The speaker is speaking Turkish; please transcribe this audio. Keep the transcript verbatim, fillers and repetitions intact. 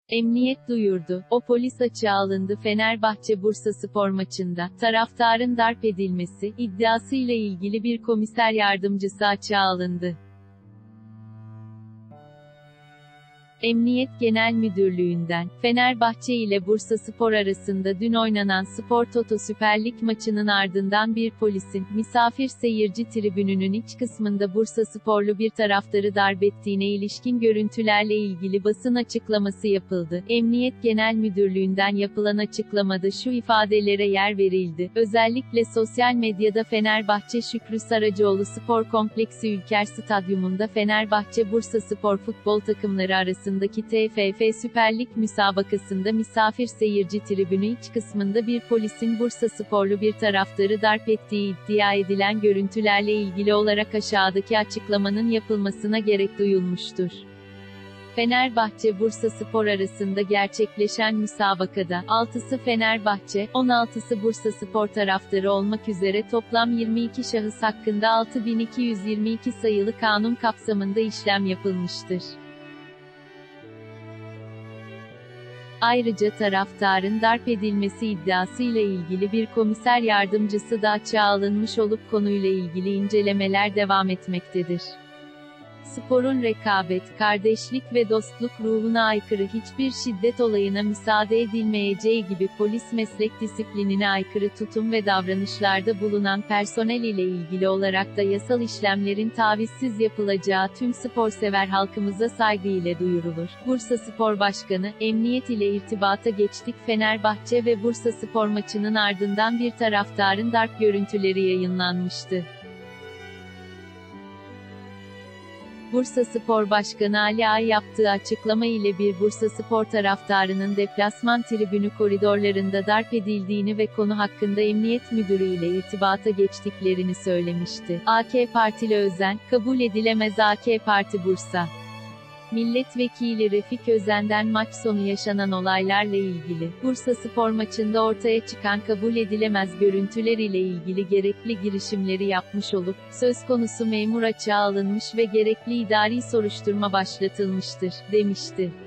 Emniyet duyurdu. O polis açığa alındı. Fenerbahçe Bursaspor maçında taraftarın darp edilmesi iddiasıyla ilgili bir komiser yardımcısı açığa alındı. Emniyet Genel Müdürlüğü'nden, Fenerbahçe ile Bursaspor arasında dün oynanan Spor Toto Süper Lig maçının ardından bir polisin, misafir seyirci tribününün iç kısmında Bursasporlu bir taraftarı darp ettiğine ilişkin görüntülerle ilgili basın açıklaması yapıldı. Emniyet Genel Müdürlüğü'nden yapılan açıklamada şu ifadelere yer verildi: özellikle sosyal medyada Fenerbahçe Şükrü Saracoğlu Spor Kompleksi Ülker Stadyumunda Fenerbahçe Bursaspor futbol takımları arasında T F F Süper Lig müsabakasında misafir seyirci tribünü iç kısmında bir polisin Bursasporlu bir taraftarı darp ettiği iddia edilen görüntülerle ilgili olarak aşağıdaki açıklamanın yapılmasına gerek duyulmuştur. Fenerbahçe Bursaspor arasında gerçekleşen müsabakada, altısı Fenerbahçe, on altısı Bursaspor taraftarı olmak üzere toplam yirmi iki şahıs hakkında altı bin iki yüz yirmi iki sayılı kanun kapsamında işlem yapılmıştır. Ayrıca taraftarın darp edilmesi iddiasıyla ilgili bir komiser yardımcısı da açığa alınmış olup konuyla ilgili incelemeler devam etmektedir. Sporun rekabet, kardeşlik ve dostluk ruhuna aykırı hiçbir şiddet olayına müsaade edilmeyeceği gibi polis meslek disiplinine aykırı tutum ve davranışlarda bulunan personel ile ilgili olarak da yasal işlemlerin tavizsiz yapılacağı tüm sporsever halkımıza saygı ile duyurulur. Bursaspor Başkanı, emniyet ile irtibata geçtik. Fenerbahçe ve Bursaspor maçının ardından bir taraftarın darp görüntüleri yayınlanmıştı. Bursaspor Başkanı Ali Ay yaptığı açıklama ile bir Bursaspor taraftarının deplasman tribünü koridorlarında darp edildiğini ve konu hakkında Emniyet Müdürü ile irtibata geçtiklerini söylemişti. A K Partili Özen, kabul edilemez. A K Parti Bursa Milletvekili Refik Özen'den maç sonu yaşanan olaylarla ilgili, Bursaspor maçında ortaya çıkan kabul edilemez görüntüler ile ilgili gerekli girişimleri yapmış olup, söz konusu memur açığa alınmış ve gerekli idari soruşturma başlatılmıştır, demişti.